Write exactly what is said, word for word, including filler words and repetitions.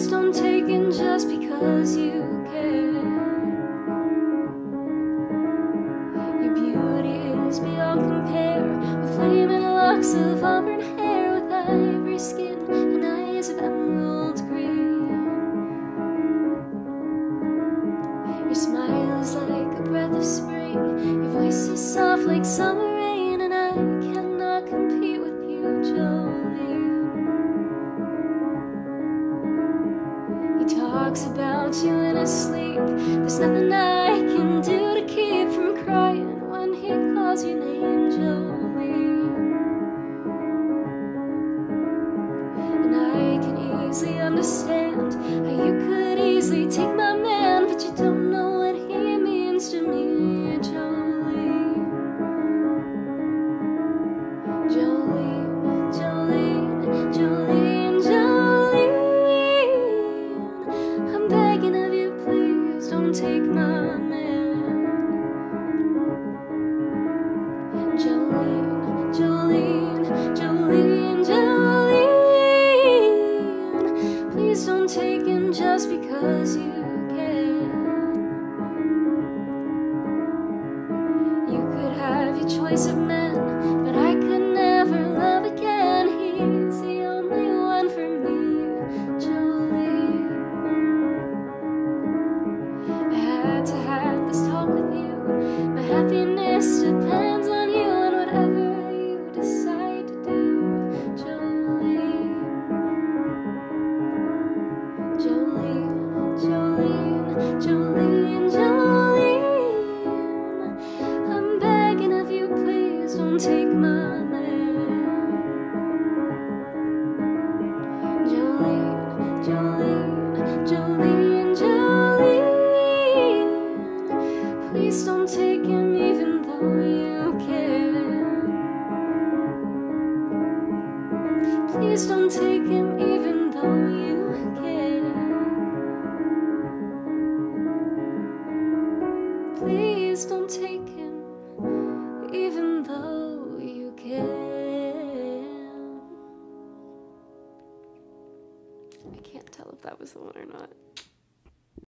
don't take him just because you care. Your beauty is beyond compare, with flaming locks of auburn hair, with ivory skin and eyes of emerald green. Your smile is like a breath of spring, your voice is soft like summer rain, and I cannot compete with you, Jolene. He talks about you in his sleep, there's nothing I can do to keep from crying when he calls your name, Jolene. And I can easily understand how you could easily take my man, but you don't know what he means to me, Jolene. Jolene, Jolene, Jolene, Jolene, I'm begging of you, please don't take my man. Jolene, Jolene, Jolene, Jolene, please don't take him just because you can. You could have your choice of men, but I could never love again. He's the only one for me, Jolene. I had to have this talk with you. My happiness depends on you and whatever you decide to do, Jolene. Jolene, Jolene, Jolene, Jolene, I'm begging of you, please don't take my man. Jolene, Jolene, Jolene, Jolene, please don't take him even though you can. Please don't take him even though you can. Please don't take him even though you can. I can't tell if that was the one or not.